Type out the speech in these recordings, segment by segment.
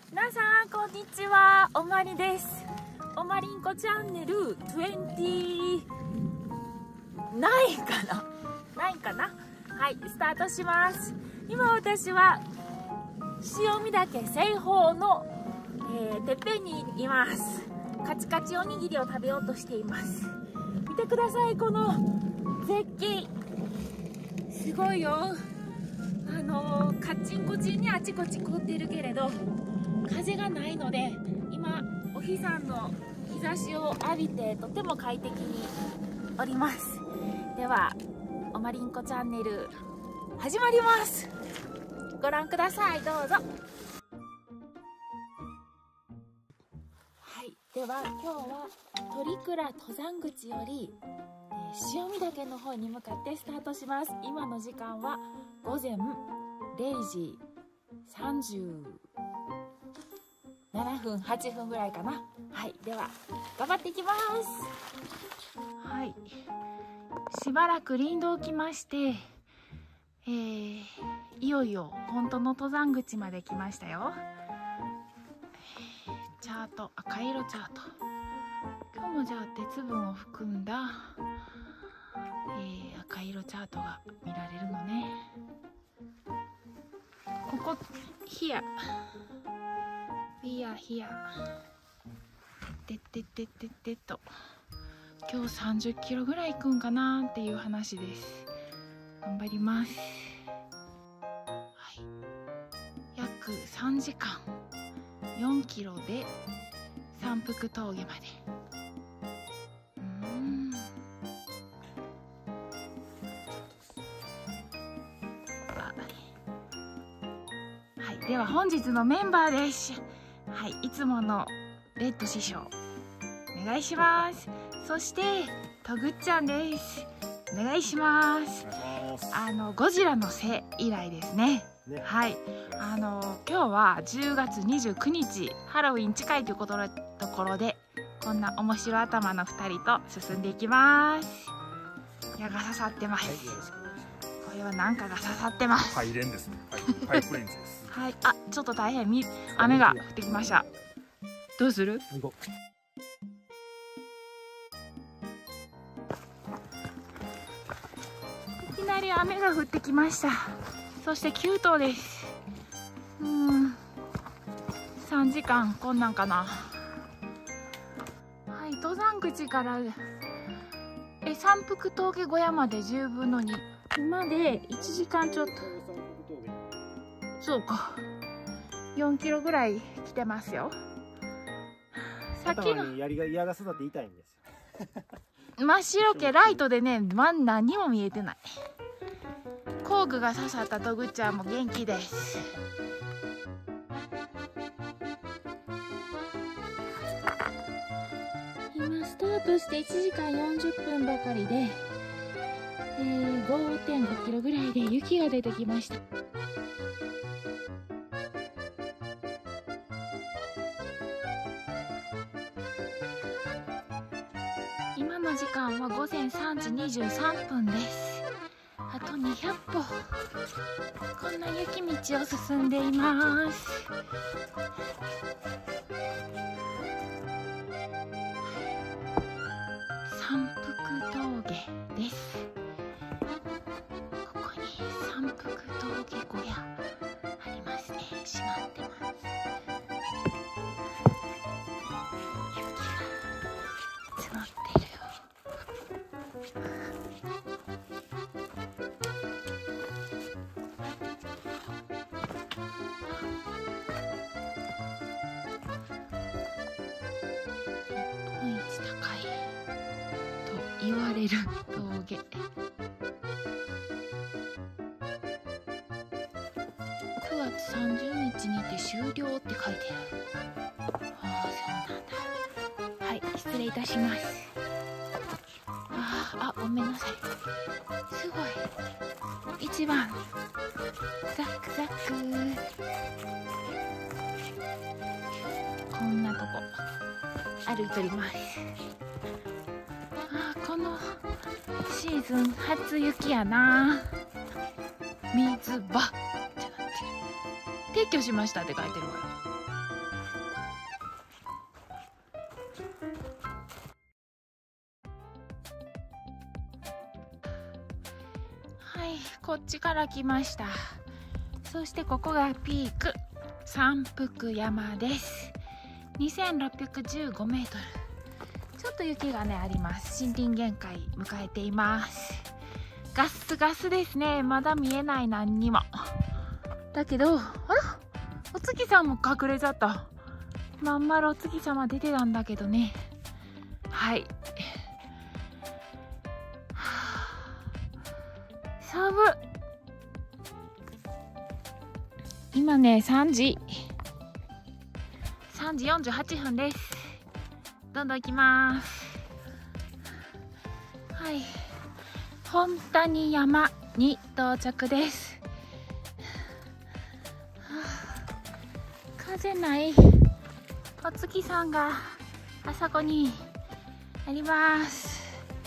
皆さんこんにちは、おまりです。おまりんこチャンネル29かなはい、スタートします。今私は潮見岳西方の、てっぺんにいます。カチカチおにぎりを食べようとしています。見てください、この絶景すごいよ。カッチンコチンにあちこち凍ってるけれど風がないので、今お日さんの日差しを浴びてとても快適におります。ではおまりんこチャンネル始まります。ご覧ください、どうぞ。はい、では今日は鳥倉登山口より潮見岳の方に向かってスタートします。今の時間は午前0時37分8分ぐらいかな。はい、では頑張っていきます。はい、しばらく林道来まして、いよいよ本当の登山口まで来ましたよ。チャート、赤色チャート。今日もじゃあ鉄分を含んだ、赤色チャートが見られるのね。ここhereでと今日30キロぐらい行くんかなっていう話です。頑張ります。はい、約3時間4キロで山腹峠まで。はい、では本日のメンバーです。はい、いつものレッド師匠お願いします。そしてとぐっちゃんです。お願いします。ゴジラの背以来ですね。はい、今日は10月29日ハロウィン近いというところでこんな面白頭の2人と進んでいきます。矢が刺さってます。これは何かが刺さってます。 パイレンですね。パイプレンズです。 はい、あ、ちょっと大変雨が降ってきました。どうする？いきなり雨が降ってきました。そして9頭です。3時間こんなんかな。はい、登山口から山腹峠小屋まで10分の2。今で1時間ちょっと。そうか。4キロぐらい来てますよ。さっきの矢が刺さって痛いんですよ。 真っ白けライトでね、何にも見えてない。工具が刺さったとぐっちゃんも元気です。今スタートして1時間40分ばかりで、5.5 キロぐらいで雪が出てきました。今の時間は午前3時23分です。あと200歩。こんな雪道を進んでいます。山腹峠です。ここに山腹峠小屋ありますね。閉まってます。雪が積もってるよ。日本一高いと言われる峠。9月30日にて終了って書いてある。ああ、そうなんだ。はい、失礼いたします。ごめんなさい。すごい。1番ザックザック。こんなとこ歩いております。このシーズン初雪やな。水場ってなってる。撤去しましたって書いてるわ。 こっちから来ました。そしてここがピーク山福山です。2615メートル。ちょっと雪がねあります。森林限界迎えています。ガスガスですね。まだ見えない何にも。だけど、あら、お月さんも隠れちゃった。まん丸お月様出てたんだけどね。はい。寒い。今ね3時48分です。どんどん行きます。はい、本谷山に到着です。風ない。お月さんがあそこにあります。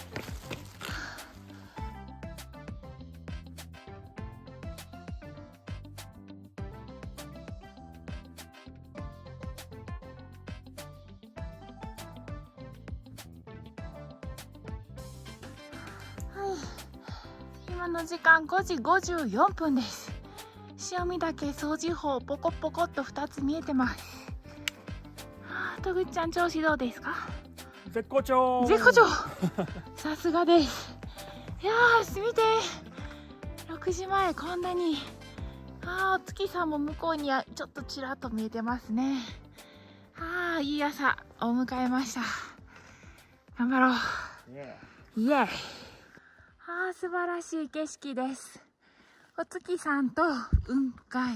今の時間5時54分です。潮見岳掃除法ポコポコっと2つ見えてます。とぐっちゃん調子どうですか？ 絶好調。 絶好調。さすがです。いやー見て、6時前こんなに。お月さんも向こうにちょっとちらっと見えてますね。いい朝を迎えました。頑張ろう。イエーイ。素晴らしい景色です。お月さんと雲海。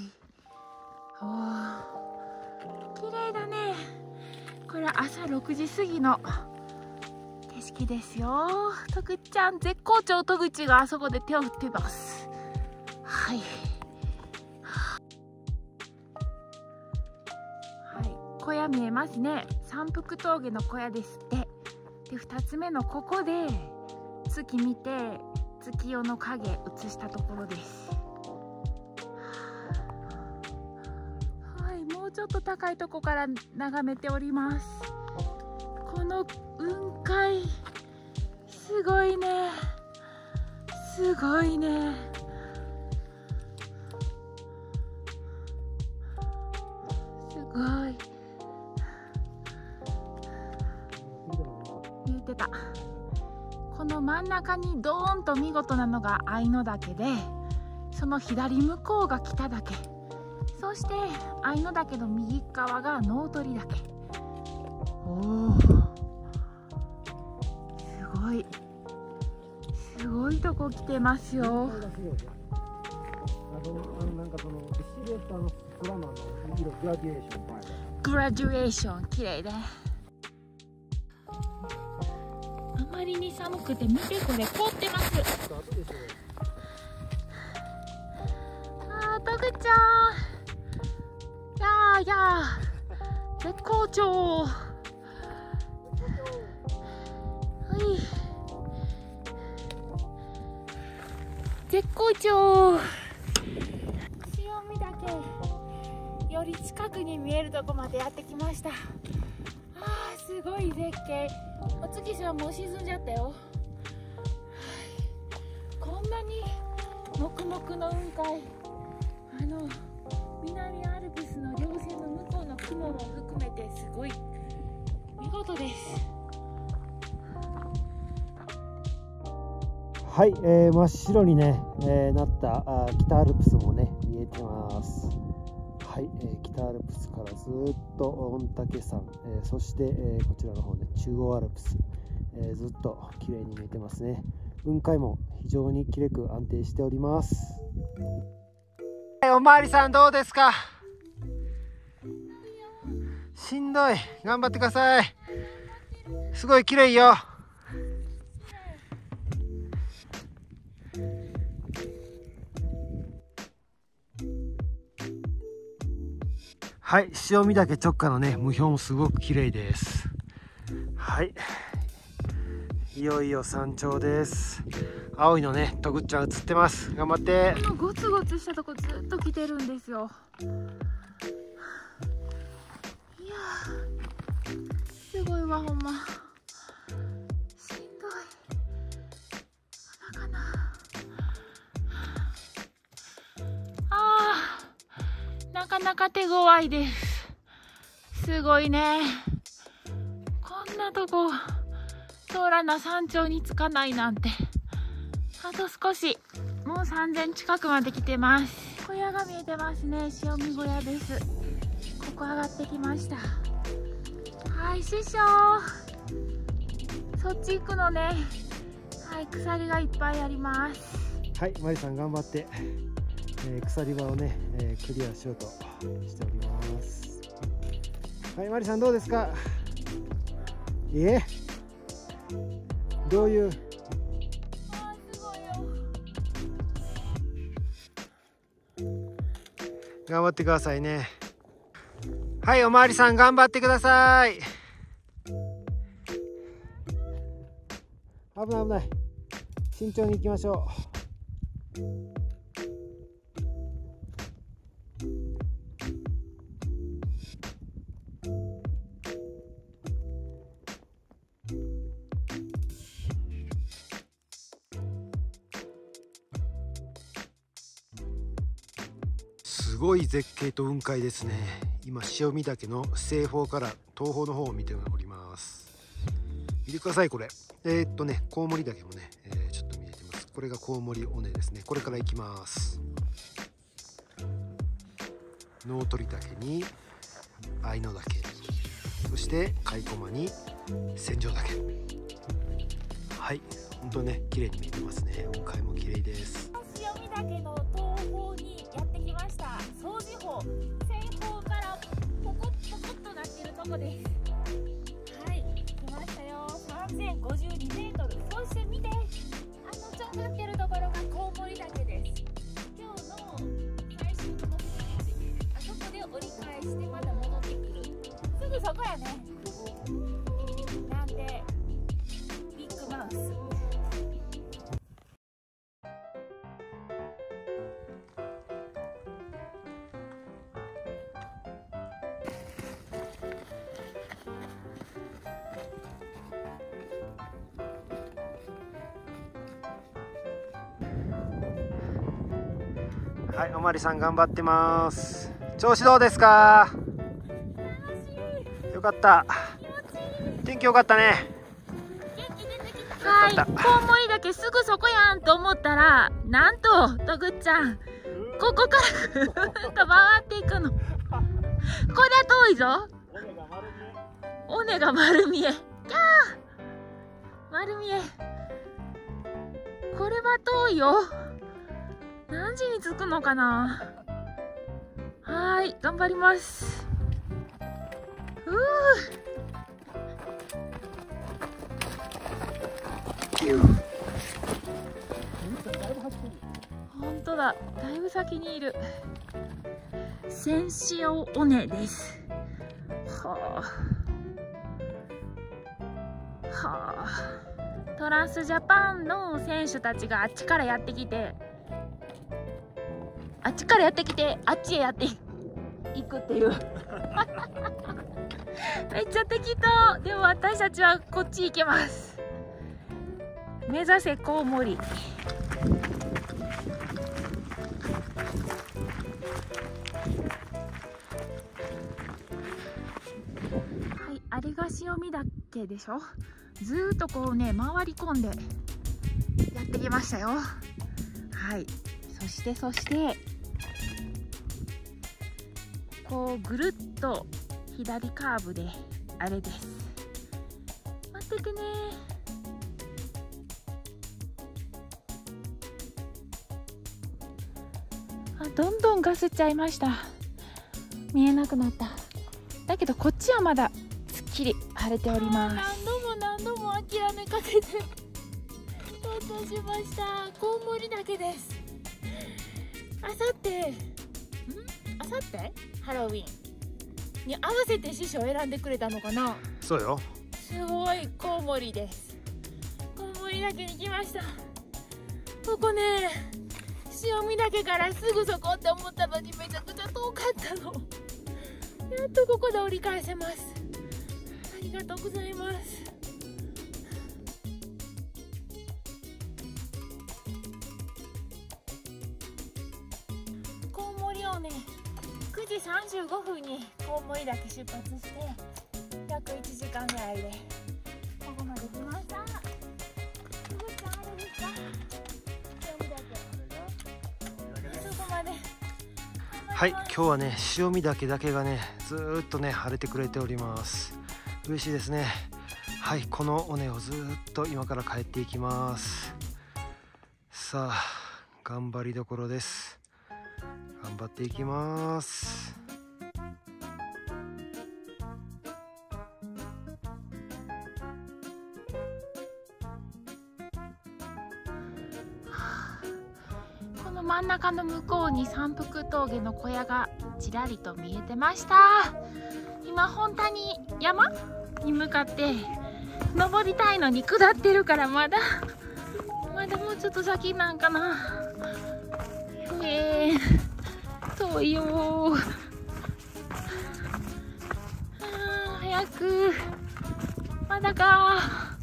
綺麗だね。これ朝6時過ぎの景色ですよ。とぐっちゃん絶好調。とぐちがあそこで手を振ってます。はい。小屋見えますね。山福峠の小屋ですって。で、2つ目のここで月見て月夜の影映したところです。もうちょっと高いとこから眺めております。この雲海すごいね。すごいね。すごい。言ってた。この真ん中にドーンと見事なのが愛の岳で、その左向こうが北岳、そして愛の岳の右側が脳取岳。すごいとこ来てますよ。 なんかそのシルエットのドラマの色グラデュエーション。 グラデュエーション綺麗で。あまりに寒くて見てこれ凍ってます。とぐちゃん。やー絶好調。絶好調。潮見岳より近くに見えるとこまでやってきました。すごい絶景。お月さんもう沈んじゃったよ。こんなに黙々の雲海、南アルプスの稜線の向こうの雲も含めてすごい見事です。 はい、真っ白にね、なった北アルプスもね見えてます。はい、北アルプスからずっと御嶽山、そして、こちらの方ね中央アルプス、ずっと綺麗に見えてますね。雲海も非常に綺麗く安定しております。おまわりさんどうですか？しんどい。頑張ってください。すごい綺麗よ。はい、潮見岳直下のね、霧氷もすごく綺麗です。はい。いよいよ山頂です。青いのね、とぐっちゃん映ってます。頑張って。 このゴツゴツしたとこずっと来てるんですよ。いやー、すごいわ、ほんま。しんどい。お腹な。 なか手強いです。すごいね。こんなとこ通らな山頂に着かないなんて。あと少し、もう3000近くまで来てます。小屋が見えてますね。塩見小屋です。ここ上がってきました。はい、師匠、そっち行くのね。はい、鎖がいっぱいあります。 はい、マリさん頑張って、鎖場をね、クリアしようとしております。はい、マリさんどうですか？どういう？ すごいよ。 頑張ってくださいね。はい、おまわりさん頑張ってください。危ない危ない。慎重に行きましょう。すごい絶景と雲海ですね。今塩見岳の西方から東方の方を見ております。見てくださいこれ。コウモリ岳もね、ちょっと見えてます。これがコウモリ尾根ですね。これから行きます。ノ鳥岳に愛の岳、そして甲斐駒に千丈岳。はい、本当ね綺麗に見えてますね。雲海も綺麗です。 塩見岳の東方にやってきました。総司法、西方からポコッとなってるとこです。はい、来ましたよ。3052メートル。そして見て、ちょんがってるところがコウモリ岳です。今日の最終の目的地、あそこで折り返してまた戻ってくる。すぐそこやね。なんでビッグマウス。 はい、おまわりさん頑張ってます。調子どうですか？よかった。天気よかったね。 はい、コウモリ岳すぐそこやんと思ったら、なんととぐっちゃん、ここからぐーっと回っていくの。これは遠いぞ。尾根が丸見え。キャー、丸見え。これは遠いよ。何時に着くのかな。はーい、頑張ります。本当だ、だいぶ先にいる。千塩尾根です。はあ、はあ、トランスジャパンの選手たちがあっちからやってきて、あっちへやっていくっていうめっちゃ適当。でも私たちはこっち行けます。目指せコウモリ。はい、あれが塩見岳でしょ。ずーっとこうね回り込んでやってきましたよ。はい、そしてこうぐるっと左カーブであれです。待っててね。どんどんガスっちゃいました。見えなくなった。だけどこっちはまだすっきり晴れております。何度も諦めかけて到達しました。コウモリ岳です。あさってハロウィンに合わせて師匠選んでくれたのかな。 そうよ。 すごいコウモリです。コウモリ岳に来ました。ここね、塩見岳からすぐそこって思ったのにめちゃくちゃ遠かったの。やっとここで折り返せます。ありがとうございます。コウモリをね、9時 35分にコウモリ岳出発して約1時間ぐらいでここまで来ました。すぐちゃんあれですか？そこまで。 はい、今日はね塩見岳だけがねずーっとね晴れてくれております。嬉しいですね。はい、この尾根をずーっと今から帰っていきます。さあ頑張りどころです。頑張っていきます。 この真ん中の向こうに山腹峠の小屋がちらりと見えてました。今本当に山に向かって登りたいのに下ってるからまだもうちょっと先なんかな。遠いよ。早く。まだか。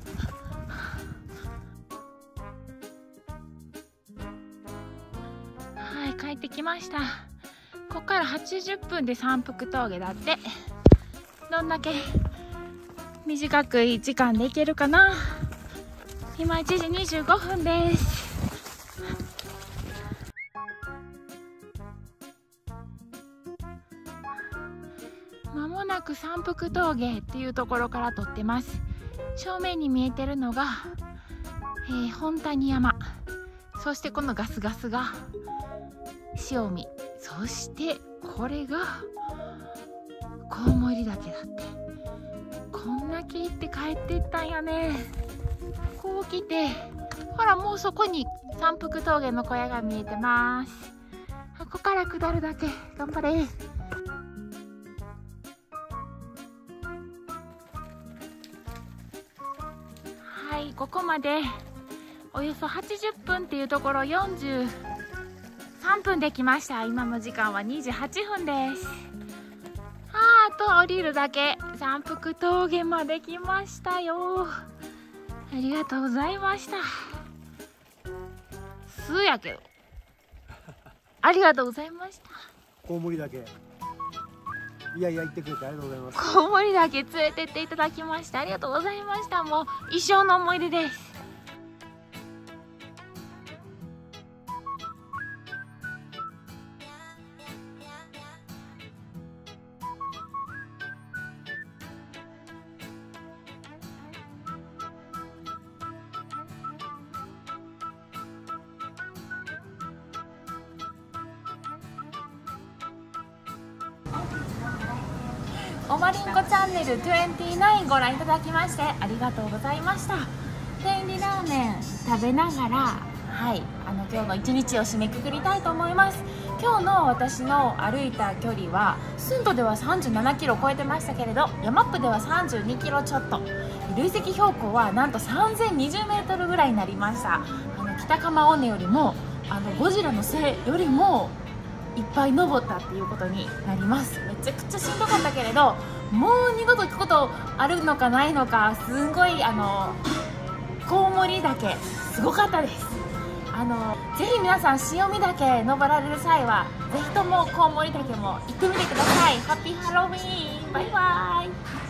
はい、帰ってきました。ここから80分で山腹峠だって。どんだけ短くい時間で行けるかな。今1時25分です。まもなく山腹峠っていうところから撮ってます。正面に見えてるのが、本谷山、そしてこのガスガスが塩見、そしてこれがコウモリ岳だって。こんだけ行って帰っていったんやね。こう来て、ほらもうそこに山腹峠の小屋が見えてます。ここから下るだけ。頑張れ。はい、ここまでおよそ80分っていうところ43分できました。今の時間は2時8分です。あと降りるだけ。山腹峠まで来ましたよ。ありがとうございました。数やけどありがとうございました。 コウモリ岳、いやいや言ってくれてありがとうございます。 コウモリ岳連れてっていただきましてありがとうございました。もう一生の思い出です。おまりんこチャンネル29ご覧いただきましてありがとうございました。天理ラーメン食べながら、はい、今日の一日を締めくくりたいと思います。今日の私の歩いた距離は寸土では37キロ超えてましたけれど、山っぷでは32キロちょっと、累積標高はなんと3020メートルぐらいになりました。北鎌尾根よりもゴジラの背よりもいっぱい登ったっていうことになります。めちゃくちゃしんどかったけれど、もう二度と行くことあるのかないのか、すんごいコウモリ岳すごかったです。ぜひ皆さん塩見岳登られる際はぜひともコウモリ岳も行ってみてください。ハッピーハロウィーン。バイバイ。